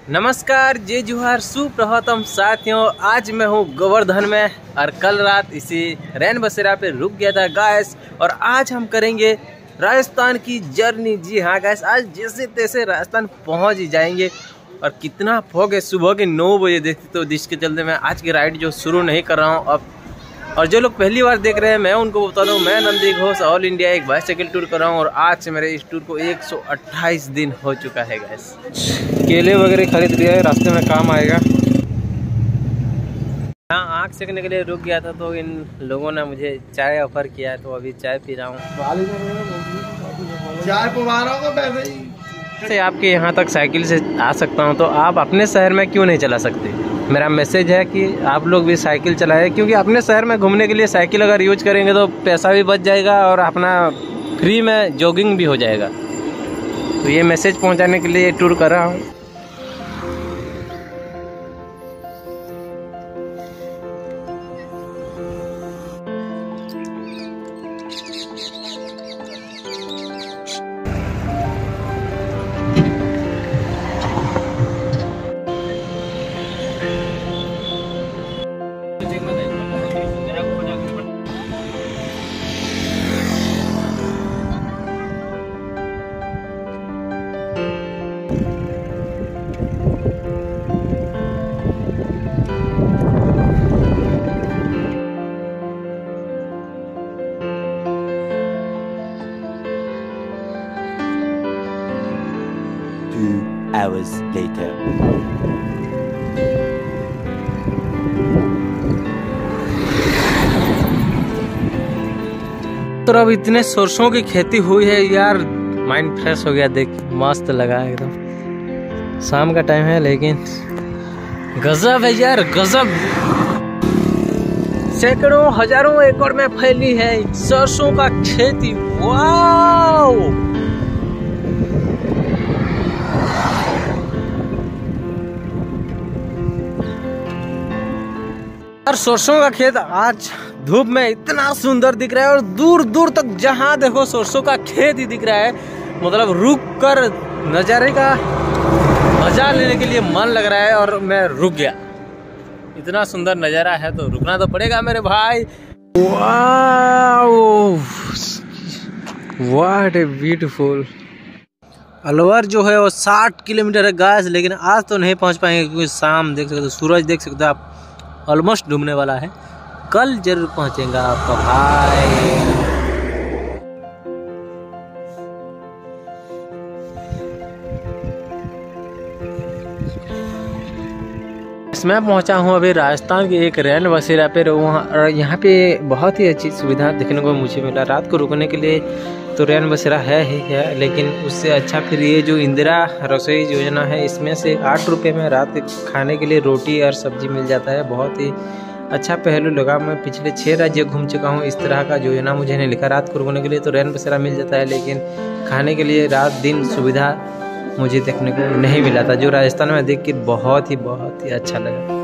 नमस्कार, जय जोहार, सुप्रभातम साथियों। आज मैं हूँ गोवर्धन में और कल रात इसी रैन बसेरा पे रुक गया था गैस। और आज हम करेंगे राजस्थान की जर्नी। जी हाँ गैस, आज जैसे तैसे राजस्थान पहुँच ही जाएंगे। और कितना फॉग है, सुबह के 9 बजे देखते तो जिसके चलते मैं आज की राइड जो शुरू नहीं कर रहा हूँ अब। और जो लोग पहली बार देख रहे हैं मैं उनको बता दूं, मैं नंदी घोष ऑल इंडिया एक बाइसाइकिल टूर कर रहा हूँ। और आज से मेरे इस टूर को 128 दिन हो चुका है गैस। केले वगैरह खरीद लिया है, रास्ते में काम आएगा। यहाँ आँख सेकने के लिए रुक गया था तो इन लोगों ने मुझे चाय ऑफर किया है, तो अभी चाय पी रहा हूँ। चाय पवा रहा हूँ पैसे से आपके यहाँ तक साइकिल से आ सकता हूँ, तो आप अपने शहर में क्यों नहीं चला सकते। मेरा मैसेज है कि आप लोग भी साइकिल चलाएं, क्योंकि अपने शहर में घूमने के लिए साइकिल अगर यूज करेंगे तो पैसा भी बच जाएगा और अपना फ्री में जॉगिंग भी हो जाएगा। तो ये मैसेज पहुंचाने के लिए टूर कर रहा हूँ। Hours later. तो अब इतने सरसों की खेती हुई है यार, माइंड फ्रेश हो गया, देख मस्त लगा एकदम। शाम का टाइम है लेकिन गजब है यार, गजब। सैकड़ों हजारों एकड़ में फैली है सरसों का खेती। वाओ, सरसों का खेत आज धूप में इतना सुंदर दिख रहा है। और दूर दूर तक जहां देखो सरसों का खेत ही दिख रहा है। मतलब रुक कर नजारे का मजा लेने के लिए मन लग रहा है और मैं रुक गया। इतना सुंदर नजारा है तो रुकना तो पड़ेगा मेरे भाई। Wow, what a beautiful. Alwar जो है वो 60 किलोमीटर है गैस, लेकिन आज तो नहीं पहुंच पाएंगे क्योंकि शाम देख सकते हो, सूरज देख सकते हो आप, ऑलमोस्ट डूबने वाला है। कल जरूर पहुंचेगा आपका भाई। मैं पहुंचा हूं अभी राजस्थान के एक रैन बसेरा पे। वहाँ यहाँ पे बहुत ही अच्छी सुविधा देखने को मुझे मिला। रात को रुकने के लिए तो रैन बसेरा है ही है, लेकिन उससे अच्छा फिर ये जो इंदिरा रसोई योजना है, इसमें से 8 रुपये में रात के खाने के लिए रोटी और सब्जी मिल जाता है। बहुत ही अच्छा पहलू लगा। मैं पिछले 6 राज्य घूम चुका हूँ, इस तरह का योजना मुझे नहीं लिखा। रात को रुकने के लिए तो रैन बसेरा मिल जाता है, लेकिन खाने के लिए रात दिन सुविधा मुझे देखने को नहीं मिला था, जो राजस्थान में देख के बहुत ही अच्छा लगा।